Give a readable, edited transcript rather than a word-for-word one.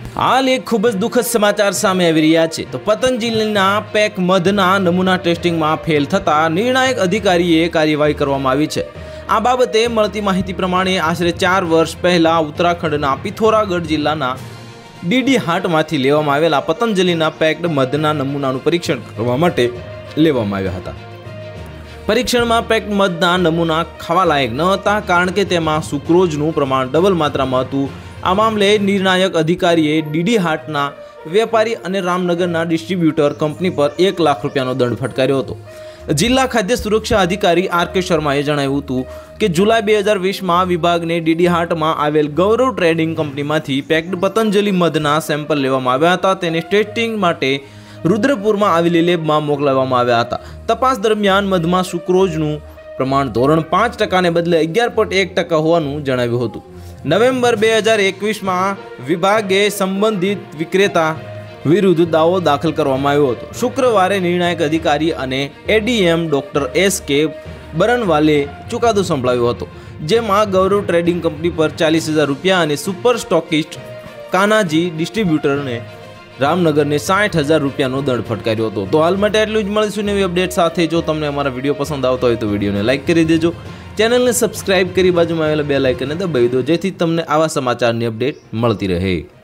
हाल एक खूब ज दुखद समाचार सामे આવી રહ્યા છે। तो પતંજલિના પેક મધના નમૂના ટેસ્ટિંગમાં ફેલ થતા નિર્ણાયક અધિકારીએ કાર્યવાહી કરવામાં આવી છે। આ બાબતે મળતી માહિતી પ્રમાણે આશરે 4 વર્ષ પહેલા ઉત્તરાખંડના પિથોરાગઢ જિલ્લાના ડીડી હાટમાંથી લેવામાં આવેલા પતંજલિના પેક્ડ મધના નમૂનાનું પરીક્ષણ કરવા માટે લેવામાં આવ્યા હતા। પરીક્ષણમાં પેક્ડ મધના નમૂના ખાવા લાયક ન હતા, કારણ કે તેમાં સુક્રોઝનું પ્રમાણ ડબલ માત્રામાં હતું। આ મામલે નિર્ણાયક અધિકારીએ ડીડી હાટના વેપારી અને રામનગરના ડિસ્ટ્રીબ્યુટર કંપની પર 1 લાખ રૂપિયાનો દંડ ફટકાર્યો હતો। જિલ્લા ખાદ્ય સુરક્ષા અધિકારી આર.કે. શર્માએ જણાવ્યું હતું કે જુલાઈ 2020માં વિભાગને ડીડી હાટમાં આવેલ ગૌરવ ટ્રેડિંગ કંપનીમાંથી પેક્ડ પતંજલિ મધના સેમ્પલ લેવામાં આવ્યા હતા। તેને ટેસ્ટિંગ માટે રુદ્રપુરમાં આવેલી લેબમાં મોકલવામાં આવ્યા હતા। તપાસ દરમિયાન મધમાં સુક્રોઝનું પ્રમાણ ધોરણ 5% ને બદલે 11.1% હોવાનું જણાવ્યું હતું। નવેમ્બર 2021માં વિભાગે સંબંધિત વિક્રેતા વિરુદ્ધ દાવો દાખલ કરવામાં આવ્યો હતો। શુક્રવારે નિર્ણાયક અધિકારી અને એડીએમ ડોક્ટર એસ.કે. બરનવાલે ચુકાદો સંભળાવ્યો હતો, જેમાં ગૌરવ ટ્રેડિંગ કંપની પર 40,000 રૂપિયા અને સુપર સ્ટોકિસ્ટ કાનાજી ડિસ્ટ્રીબ્યુટરને રામનગરને 60,000 રૂપિયાનો દંડ ફટકાર્યો હતો। તો હાલ માટે એટલું જ। મળીશું નવી અપડેટ સાથે। જો તમને અમારા વિડીયો પસંદ આવતો હોય તો વિડીયોને લાઇક કરી દેજો, ચેનલને સબસ્ક્રાઇબ કરી બાજુમાં આવેલા બેલ આઇકનને દબાવી દો, જેથી તમને આવા સમાચારની અપડેટ મળતી રહે।